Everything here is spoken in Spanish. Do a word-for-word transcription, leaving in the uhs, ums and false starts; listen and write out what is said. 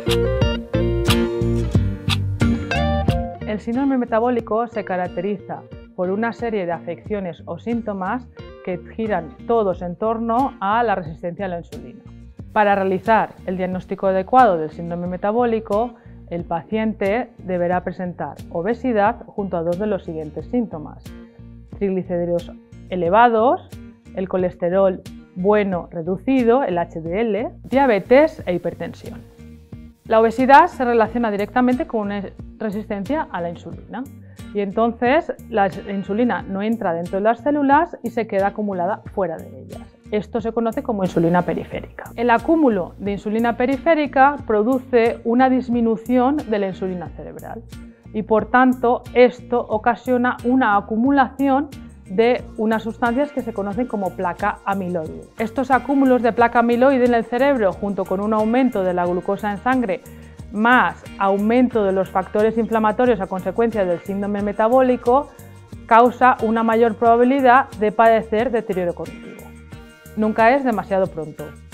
El síndrome metabólico se caracteriza por una serie de afecciones o síntomas que giran todos en torno a la resistencia a la insulina. Para realizar el diagnóstico adecuado del síndrome metabólico, el paciente deberá presentar obesidad junto a dos de los siguientes síntomas: triglicéridos elevados, el colesterol bueno reducido, el H D L, diabetes e hipertensión. La obesidad se relaciona directamente con una resistencia a la insulina y entonces la insulina no entra dentro de las células y se queda acumulada fuera de ellas. Esto se conoce como insulina periférica. El acúmulo de insulina periférica produce una disminución de la insulina cerebral y por tanto esto ocasiona una acumulación de unas sustancias que se conocen como placa amiloide. Estos acúmulos de placa amiloide en el cerebro, junto con un aumento de la glucosa en sangre, más aumento de los factores inflamatorios a consecuencia del síndrome metabólico, causa una mayor probabilidad de padecer deterioro cognitivo. Nunca es demasiado pronto.